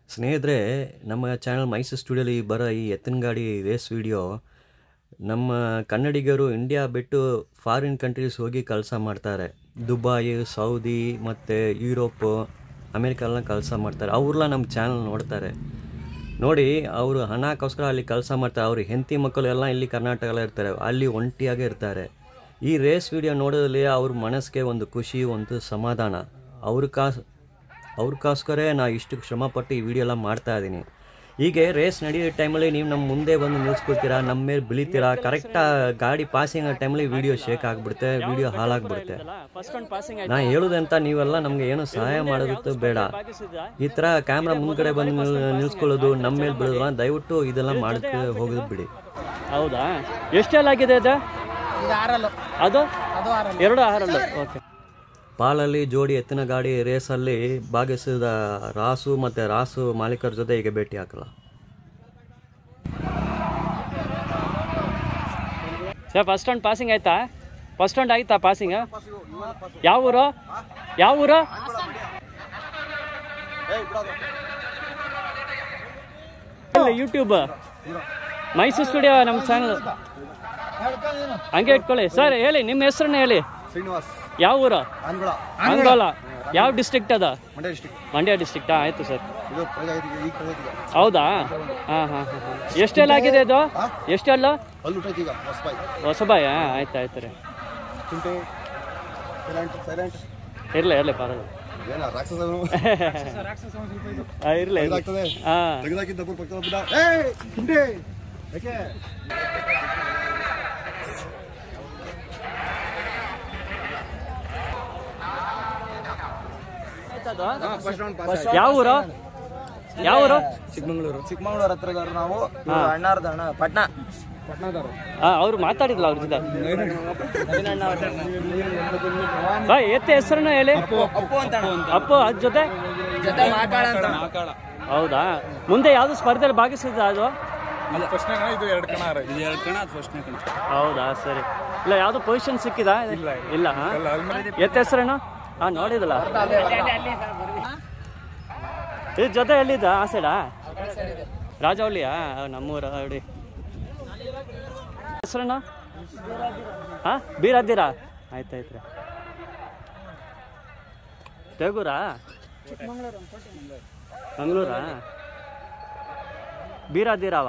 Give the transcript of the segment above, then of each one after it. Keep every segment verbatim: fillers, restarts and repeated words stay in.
ಸ್ನೇಹಿತರೆ, ನಮ್ಮ ಚಾನಲ್ ಮೈಸೂರು ಸ್ಟುಡಿಯೋಲಿ ಬರೋ ಈ ಎತ್ತಿನ ಗಾಡಿ ರೇಸ್ ವಿಡಿಯೋ ನಮ್ಮ ಕನ್ನಡಿಗರು ಇಂಡಿಯಾ ಬಿಟ್ಟು ಫಾರಿನ್ ಕಂಟ್ರೀಸ್ ಹೋಗಿ ಕೆಲಸ ಮಾಡ್ತಾರೆ. ದುಬಾಯಿ, ಸೌದಿ ಮತ್ತು ಯುರೋಪು, ಅಮೇರಿಕೆಲ್ಲ ಕೆಲಸ ಮಾಡ್ತಾರೆ. ಅವ್ರೆಲ್ಲ ನಮ್ಮ ಚಾನಲ್ ನೋಡ್ತಾರೆ. ನೋಡಿ, ಅವರು ಹಣಕ್ಕೋಸ್ಕರ ಅಲ್ಲಿ ಕೆಲಸ ಮಾಡ್ತಾರೆ. ಅವ್ರ ಹೆಂಡತಿ ಮಕ್ಕಳು ಎಲ್ಲ ಇಲ್ಲಿ ಕರ್ನಾಟಕದಲ್ಲೇ ಇರ್ತಾರೆ, ಅಲ್ಲಿ ಒಂಟಿಯಾಗೇ ಇರ್ತಾರೆ. ಈ ರೇಸ್ ವಿಡಿಯೋ ನೋಡೋದ್ರಲ್ಲಿ ಅವ್ರ ಮನಸ್ಸಿಗೆ ಒಂದು ಖುಷಿ, ಒಂದು ಸಮಾಧಾನ. ಅವ್ರ ಕಾಸು ಅವ್ರಿಗೋಸ್ಕರ ನಾ ಇಷ್ಟು ಶ್ರಮಪಟ್ಟು ಈ ವಿಡಿಯೋ ಎಲ್ಲ ಮಾಡ್ತಾಯಿದ್ದೀನಿ. ಹೀಗೆ ರೇಸ್ ನಡೆಯೋ ಟೈಮಲ್ಲಿ ನೀವು ನಮ್ಮ ಮುಂದೆ ಬಂದು ನಿಲ್ಸ್ಕೊಳ್ತೀರಾ, ನಮ್ಮ ಮೇಲೆ ಬೆಳಿತೀರಾ. ಕರೆಕ್ಟಾಗಿ ಗಾಡಿ ಪಾಸಿಂಗ್ ಆ ಟೈಮಲ್ಲಿ ವಿಡಿಯೋ ಶೇಕ್ ಆಗಿಬಿಡುತ್ತೆ, ವಿಡಿಯೋ ಹಾಳಾಗ್ಬಿಡುತ್ತೆ. ನಾ ಹೇಳೋದಂತ ನೀವೆಲ್ಲ ನಮಗೆ ಏನು ಸಹಾಯ ಮಾಡೋದು ಬೇಡ. ಈ ಥರ ಕ್ಯಾಮ್ರಾ ಮುಂದ್ಗಡೆ ಬಂದು ನಿಲ್ಸ್ಕೊಳ್ಳೋದು, ನಮ್ಮ ಮೇಲೆ ಬೀಳೋದು, ದಯವಿಟ್ಟು ಇದೆಲ್ಲ ಮಾಡೋಕ್ಕೆ ಹೋಗೋದು ಬಿಡಿ. ಹೌದಾ? ಎಷ್ಟೆಲ್ಲ ಆಗಿದೆ ಅದು? ಅದು ಎರಡು ಆರಲ್ಲು. ಓಕೆ. ಪಾಲಲ್ಲಿ ಜೋಡಿ ಎತ್ತಿನ ಗಾಡಿ ರೇಸಲ್ಲಿ ಭಾಗವಹಿಸಿದ ರಾಸು ಮತ್ತು ರಾಸು ಮಾಲೀಕರ ಜೊತೆ ಈಗ ಭೇಟಿ ಹಾಕಲ್ಲ. ಸರ್, ಫಸ್ಟ್ ರೌಂಡ್ ಪಾಸಿಂಗ್ ಆಯ್ತಾ? ಫಸ್ಟ್ ರೌಂಡ್ ಆಯ್ತಾ ಪಾಸಿಂಗ್? ಯಾವ ಊರು? ಯಾವ ಊರು? ಯೂಟ್ಯೂಬ್ ಮೈಸೂರು ಸ್ಟುಡಿಯೋ ನಮ್ಮ ಚಾನಲ್. ಹಂಗೆ ಇಟ್ಕೊಳ್ಳಿ ಸರ್. ಹೇಳಿ, ನಿಮ್ಮ ಹೆಸರನ್ನ ಹೇಳಿ. ಶ್ರೀನಿವಾಸ್. ಯಾವ ಊರು? ಅಂಗೋಲ. ಯಾವ ಡಿಸ್ಟ್ರಿಕ್ಟ್ ಅದ? ಮಂಡ್ಯ ಡಿಸ್ಟ್ರಿಕ್ಟ್. ಮಂಡ್ಯ ಡಿಸ್ಟ್ರಿಕ್ಟಾ? ಆಯ್ತು ಸರ್. ಹೌದಾ? ಹಾಂ ಹಾಂ ಹಾಂ. ಎಷ್ಟೆಲ್ಲ ಆಗಿದೆ ಅದು? ಎಷ್ಟೆಲ್ಲ? ಹೊಸಬಾಯ? ಆಯ್ತು ಆಯ್ತು ರೀ. ಇರಲಿ ಇರಲಿ, ಪರವಾಗಿಲ್ಲ. ಇರಲಿ. ಹಾಂ, ಯಾವ ಊರು? ಯಾವ ಊರು? ಚಿಕ್ಕಮಂಗ್ಳೂರು. ಚಿಕ್ಕಮಂಗ್ಳೂರು ಹತ್ರ ನಾವು. ಅಣ್ಣಾರ್ದ ಅಣ್ಣ ಪಟ್ನಾ. ಪಟ್ನಾದವರು. ಹಾಂ, ಅವ್ರು ಮಾತಾಡಿದ್ಲ ಅವ್ರ ಜೊತೆ. ಬಾಯ್, ಎತ್ತೆ ಹೆಸರನ್ನ ಹೇಳಿ. ಅಪ್ಪು ಅಂತ. ಅಪ್ಪು, ಅದ್ ಜೊತೆ ಹೌದಾ? ಮುಂದೆ ಯಾವ್ದು ಸ್ಪರ್ಧೆಯಲ್ಲಿ ಭಾಗಿಸಿದ ಅದು? ಹೌದಾ? ಸರಿ. ಇಲ್ಲ, ಯಾವ್ದು ಪೊಸಿಷನ್ ಸಿಕ್ಕಿದ? ಇಲ್ಲ. ಎತ್ತ ಹೆಸರೇನು? ಹಾಂ, ನೋಡಿದಲ್ಲ. ಇದ್ರ ಜೊತೆ ಎಲ್ಲಿದ್ದ? ಆ ಸೈಡಾ? ರಾಜವಳ್ಳಿಯಾ? ನಮ್ಮೂರ ನೋಡಿ. ಹೆಸರೇನು? ಹಾಂ, ಬೀರದ್ದೀರಾ? ಆಯ್ತಾಯ್ತು ರೀ. ತೆಗೂರಾ? ಮಂಗಳೂರಾ? ಬೀರದ್ದೀರಾವ?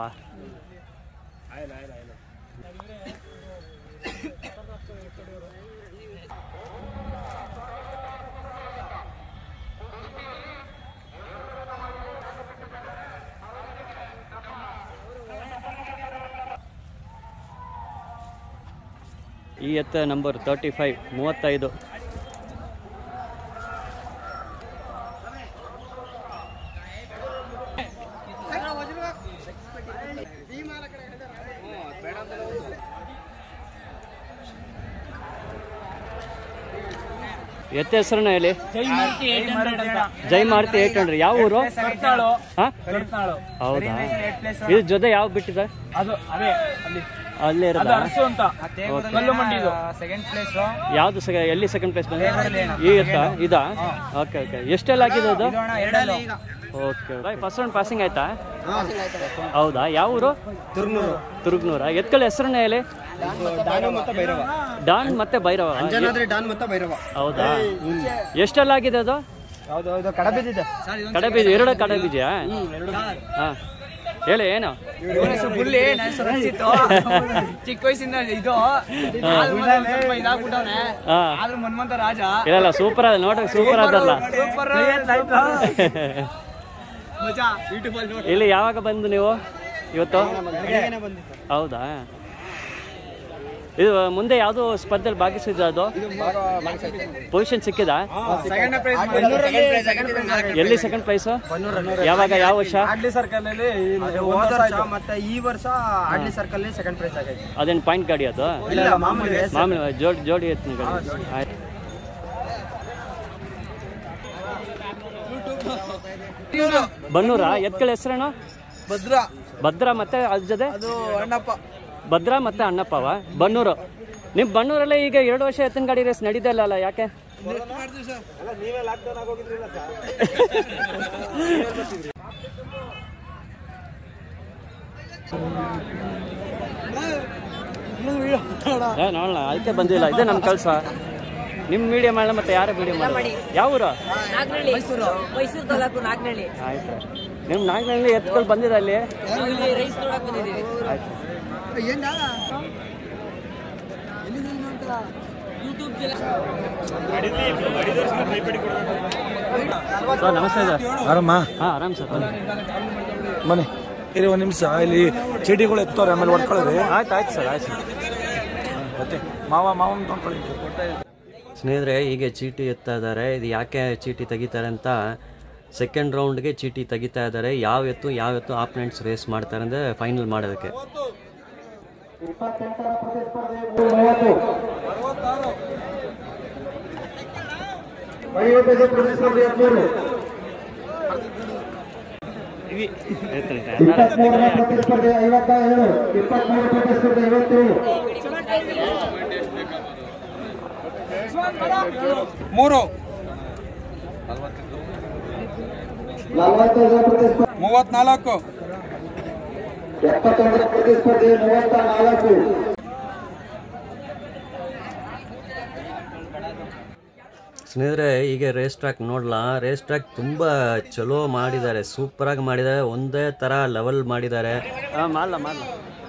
ಈ ಎತ್ತ ನಂಬರ್ ತರ್ಟಿ ಫೈವ್ ಮೂವತ್ತೈದು. ಎತ್ತ ಹೆಸರನ್ನ ಹೇಳಿ. Jai Maruti eight hundred. ಯಾವ ಊರು? ಹೌದಾ? ಇದ್ರ ಜೊತೆ ಯಾವ ಬಿಟ್ಟಿದೆ? ಅಲ್ಲೇ ಇರೋದಾ? ಯಾವ್ದು? ಎಲ್ಲಿ ಸೆಕೆಂಡ್ ಪ್ಲೇಸ್ ಬಂದ? ಈ ಎತ್ತ ಇದಾ? Okay okay. ಎಷ್ಟೆಲ್ಲ ಆಗಿದೆ ಅದು? Okay okay. First round passing ಆಯ್ತಾ? ಹೌದಾ? ಯಾವ ಊರು? ತುರ್ಗ್ನೂರು. ತುರ್ಗ್ನೂರ. ಎತ್ಕಳ ಹೆಸರನ್ನ ಹೇಳಿ. ಡಾನ್ ಮತ್ತೆ ಭೈರವ. ಹೌದಾ? ಎಷ್ಟೆಲ್ಲ ಆಗಿದೆ ಅದು? ಕಡಬೀಜ. ಎರಡು ಕಡಬೀಜ? ಹಾಂ, ಹೇಳಿ. ಏನು? ಚಿಕ್ಕ ವಯಸ್ಸಿಂದ ಇದು ರಾಜ. ಇಲ್ಲ, ಸೂಪರ್ ಅದ ನೋಡ್ರಿ. ಸೂಪರ್ ಅದಲ್ಲ. ಇಲ್ಲಿ ಯಾವಾಗ ಬಂದು ನೀವು? ಇವತ್ತು? ಹೌದಾ? ಇದು ಮುಂದೆ ಯಾವ್ದು ಸ್ಪರ್ಧೆಯಲ್ಲಿ ಭಾಗಿಸಿದ ಅದು? ಪೊಸಿಷನ್ ಸಿಕ್ಕಿದ? ಎಲ್ಲಿ ಸೆಕೆಂಡ್ ಪ್ರೈಸ್? ಯಾವಾಗ? ಯಾವ ವರ್ಷ? ಮತ್ತೆ ಈ ವರ್ಷ ಆಡ್ಲಿ ಸರ್ಕಲ್ ಸೆಕೆಂಡ್ ಪ್ರೈಸ್ ಆಗೈತೆ. ಅದೇನು ಪಾಯಿಂಟ್ ಗಾಡಿ ಅದು? ಮಾಮೂಲಿ ಜೋಡಿ ಜೋಡಿ ಎತ್ತಿನ ಗಾಡಿ. ಆಯ್ತು. ಬನ್ನೂರ. ಎತ್ಕಳ ಹೆಸರೇನು? ಭದ್ರ. ಭದ್ರ ಮತ್ತೆ ಅದ್ರ ಜೊತೆ ಅಣ್ಣಪ್ಪ. ಭದ್ರ ಮತ್ತೆ ಅಣ್ಣಪ್ಪವ. ಬನ್ನೂರು. ನಿಮ್ಮ ಬನ್ನೂರಲ್ಲೇ ಈಗ ಎರಡು ವರ್ಷ ಎತ್ತಿನ ಗಾಡಿ ರೇಸ್ ನಡೀತಾ ಇಲ್ಲ, ಯಾಕೆ? ಏ ನೋಡೋಣ, ಅದಕ್ಕೆ ಬಂದಿಲ್ಲ. ಇದೇ ನಮ್ಮ ಕೆಲಸ. ನಿಮ್ಮ ಮೀಡಿಯಾ ಮಾಡಲ್ಲ, ಮತ್ತೆ ಯಾರು ಮೀಡಿಯಾ ಮಾಡಿ? ಯಾವ ಊರು? ಮೈಸೂರು ಮೈಸೂರು ತಾಲೂಕು ನಾಗನಹಳ್ಳಿ. ಆಯ್ತು. ನಿಮ್ಮ ನಾಗನಹಳ್ಳಿ ಎತ್ಕೊಂಡು ಬಂದಿರ ಅಲ್ಲಿ? ರೈಸ್ ನೋಡಕ್ ಬಂದಿದ್ದೀವಿ. ಆಯ್ತು. ಸರ್ ನಮಸ್ತೆ ಸರ್. ಆರಾಮ? ಹಾಂ ಆರಾಮ್ ಸರ್. ಬನ್ನಿ ಮನೆ ಇರಿ ಒಂದು ನಿಮಿಷ. ಇಲ್ಲಿ ಚೀಟಿಗಳು ಎತ್ತವ್ರೆ, ಆಮೇಲೆ ಹೊಡ್ಕೊಳ್ಳಿ. ಆಯ್ತು ಆಯ್ತು ಸರ್, ಆಯ್ತು ಸರ್. ಮತ್ತೆ ಮಾವ ಮಾವನ್ ತೊಗೊಂಡ್ಕೊಳ್ಳಿ. ಸ್ನೇಹಿತರೆ, ಹೀಗೆ ಚೀಟಿ ಎತ್ತಾ ಇದ್ದಾರೆ. ಇದು ಯಾಕೆ ಚೀಟಿ ತೆಗಿತಾರೆ ಅಂತ ಸೆಕೆಂಡ್ ರೌಂಡ್ಗೆ ಚೀಟಿ ತೆಗಿತಾ ಇದ್ದಾರೆ. ಯಾವ ಎತ್ತು ಯಾವ ಎತ್ತು ಆಪನೆಂಟ್ಸ್ ರೇಸ್ ಮಾಡ್ತಾರೆ ಅಂದರೆ ಫೈನಲ್ ಮಾಡೋದಕ್ಕೆ. ಮೂರು ಮೂವತ್ನಾಲ್ಕು ಸ್ನೇಹಿತರೆ, ಈಗ ರೇಸ್ ಟ್ರ್ಯಾಕ್ ನೋಡಲ್ಲ. ರೇಸ್ ಟ್ರ್ಯಾಕ್ ತುಂಬ ಚಲೋ ಮಾಡಿದ್ದಾರೆ, ಸೂಪರಾಗಿ ಮಾಡಿದ್ದಾರೆ. ಒಂದೇ ಥರ ಲೆವೆಲ್ ಮಾಡಿದ್ದಾರೆ. ಹಾಂ ಮಾಡಲ ಮಾಡಲ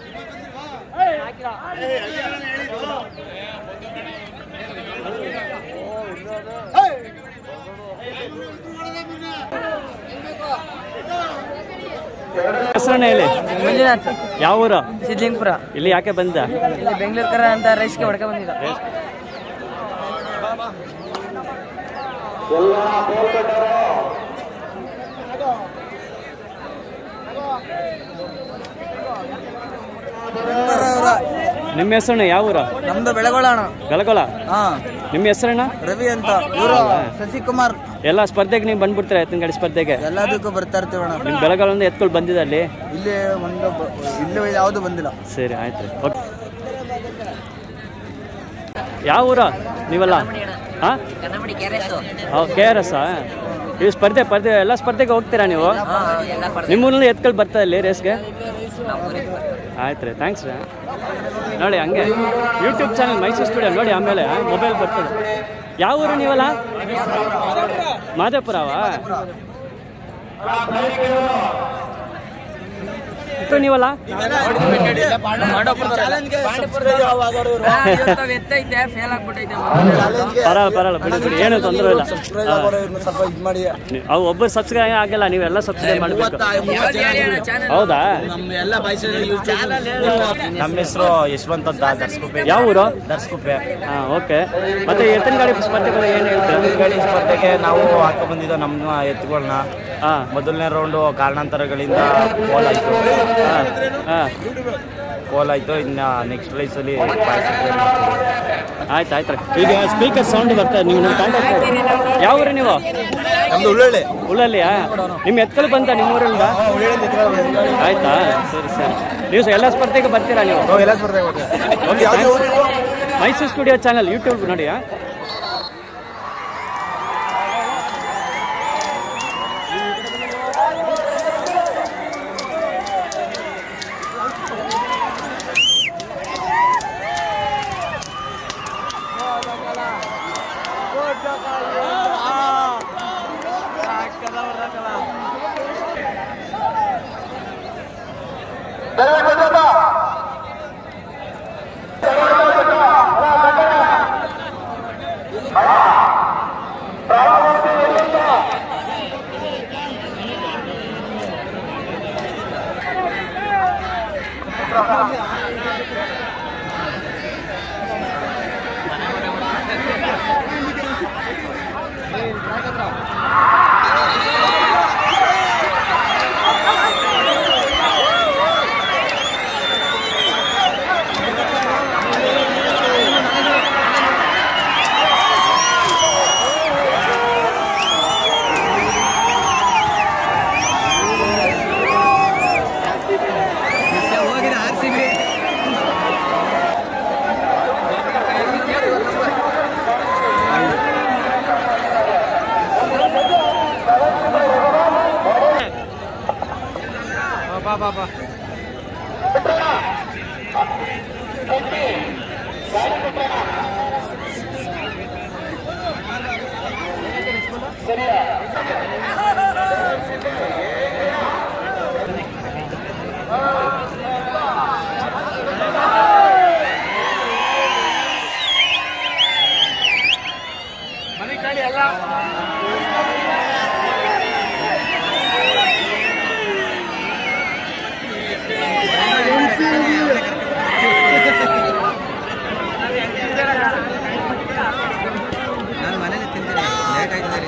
ಹೆಸರನ್ನ ಹೇಳಿ. ಮಂಜುನಾಥ್. ಯಾವ ಊರು? ಸಿದ್ಲಿಂಗಪುರ. ಇಲ್ಲಿ ಯಾಕೆ ಬಂದ? ಇಲ್ಲಿ ಬೆಂಗಳೂರು ಕರ ಅಂತ ರೈಸ್ಗೆ ಹೊಡ್ಕ ಬಂದಿದ್ದ. ನಿಮ್ಮ ಹೆಸರಣ್ಣ? ಯಾವ ಊರ? ನಮ್ದು ಬೆಳಗೊಳಣ. ಬೆಳಗೊಳ. ಹಾ. ನಿಮ್ಮ ಹೆಸರಣ್ಣ? ರವಿ ಅಂತ. ಇವರು ಶಶಿಕುಮಾರ್. ಎಲ್ಲ ಸ್ಪರ್ಧೆಗೆ ನೀವು ಬಂದ್ಬಿಡ್ತೀರಾ? ಎತ್ತಿನ ಗಾಡಿ ಸ್ಪರ್ಧೆಗೆ ಎಲ್ಲದಕ್ಕೂ ಬರ್ತಾ ಇರ್ತೀವಣ್ಣ. ನಿಮ್ಮ ಬೆಳಗೊಳದಿಂದ ಎತ್ಕೊಂಡು ಬಂದಿದ್ದ ಅಲ್ಲಿ? ಇಲ್ಲಿ ಒಂದು ಇಲ್ಲಿ ಯಾವುದು ಬಂದಿಲ್ಲ. ಸರಿ ಆಯ್ತು. ಓಕೆ. ಯಾವ ಊರ ನೀವಲ್ಲ? ಹಾಂ ಕೆ ಆರ್ ಎಸ್. ನೀವು ಸ್ಪರ್ಧೆ ಸ್ಪರ್ಧೆ ಎಲ್ಲ ಸ್ಪರ್ಧೆಗೆ ಹೋಗ್ತೀರಾ ನೀವು? ನಿಮ್ಮೂರಲ್ಲಿ ಎತ್ಕೊಂಡು ಬರ್ತಾ ಇಲ್ಲಿ ರೇಸ್ಗೆ? ಆಯ್ತು ರೀ, ಥ್ಯಾಂಕ್ಸ್ ರೀ. ನೋಡಿ ಹಂಗೆ ಯೂಟ್ಯೂಬ್ ಚಾನಲ್ ಮೈಸೂರು ಸ್ಟುಡಿಯೋ ನೋಡಿ, ಆಮೇಲೆ ಮೊಬೈಲ್ ಬರ್ತದೆ. ಯಾವ ಊರು ನೀವಲ್ಲ? ಮಾದೇಪುರವಾ? ನೀವಲ್ಲ? ಪರಲ್ಲ ಪರಲ್ಲ, ಬಿಡಿ ಬಿಡಿ, ಏನು ತೊಂದರೆ ಇಲ್ಲ. ಅವು ಒಬ್ಬರು ಸಬ್ಸ್ಕ್ರೈಬ್ ಆಗಲ್ಲ, ನೀವೆಲ್ಲ ಸಬ್ಸ್ಕ್ರೈಬ್ ಮಾಡಬೇಕು. ಹೌದಾ? ನಮ್ಮ ಹೆಸರು ಯಶವಂತ್ ಅಂತ, ದರ್ಸ್ಕುಪ್ಪೆ. ಯಾವ ಊರು? ದರ್ಸ್ಕುಪ್ಪೆ. ಹಾಂ ಓಕೆ. ಮತ್ತೆ ಎತ್ತಿನ ಗಾಡಿ ಸ್ಪರ್ಧೆಗಳು ಏನು ಹೇಳ್ತೀರಾ? ಎತ್ತಿನ ಗಾಡಿ ಸ್ಪರ್ಧೆಗೆ ನಾವು ಹಾಕೊ ಬಂದಿದ್ದೋ ನಮ್ಮ ಎತ್ತುಗಳನ್ನ. ಹಾಂ. ಮೊದಲನೇ ರೌಂಡು ಕಾರಣಾಂತರಗಳಿಂದ ಕೋಲ್ ಆಯಿತು. ಹಾಂ ಹಾಂ ಕೋಲ್ ಆಯಿತು. ಇನ್ನು ನೆಕ್ಸ್ಟ್ ಪ್ಲೇಸಲ್ಲಿ ಆಯ್ತು ಆಯ್ತು. ಈಗ ಸ್ಪೀಕರ್ ಸೌಂಡ್ ಬರ್ತದೆ. ನೀವು ನಿಮ್ಮ ಕಾಂಟ್ಯಾಕ್ಟ್ ಯಾವ ಊರು ನೀವು? ನಮ್ದು ಉಳ್ಳಳ್ಳಿ. ಉಳ್ಳಳ್ಳಿಯಾ? ನಿಮ್ಮ ಎತ್ತಲು ಬಂತ ನಿಮ್ಮ ಊರಿಂದ? ಆಯ್ತಾ, ಸರಿ ಸರಿ. ನೀವು ಎಲ್ಲ ಸ್ಪರ್ಧೆಗೆ ಬರ್ತೀರಾ ನೀವು? ಎಲ್ಲ ಸ್ಪರ್ಧೆಗೆ okay. Mysuru studio channel YouTube ನೋಡಿ. ನಾನು ಮನೇಲಿ ತಿಂತೀನಿ ಲೇಟ್ ಆಯ್ತದೆ.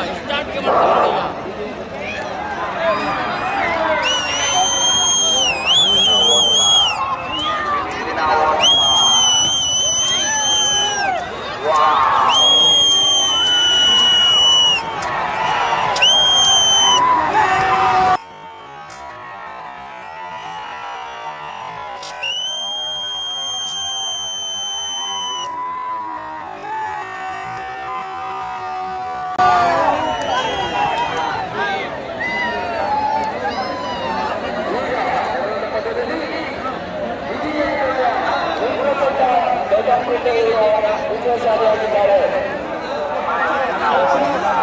ವಿಜಯಶಾಲಿಯಾಗಿದ್ದಾರೆ.